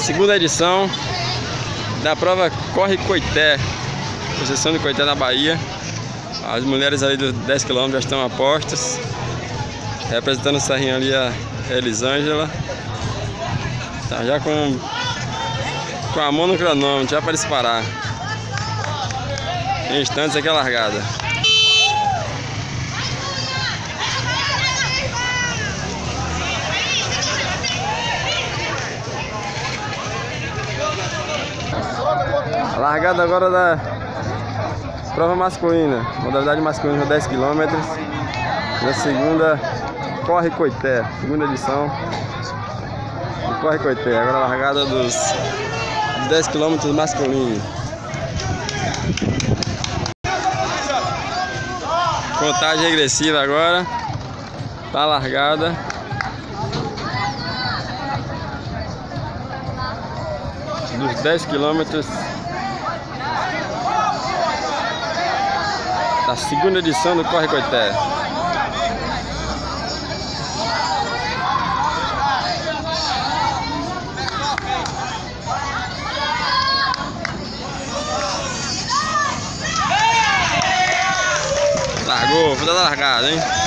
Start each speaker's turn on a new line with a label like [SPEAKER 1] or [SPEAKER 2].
[SPEAKER 1] Segunda edição da prova Corre Coité, procissão de Coité na Bahia. As mulheres ali dos 10 km já estão a postos. Representando o Serrinho ali a Elisângela. Tá já com a mão no cronômetro, já para disparar. Em instantes aqui a largada. A largada agora da prova masculina, modalidade masculina com 10 km. Na segunda, Corre Coité, segunda edição do Corre Coité. Agora a largada dos 10 km masculino. Contagem regressiva agora para a largada. Dos 10 km da segunda edição do Corre Coité. Largou, foi da largada, hein?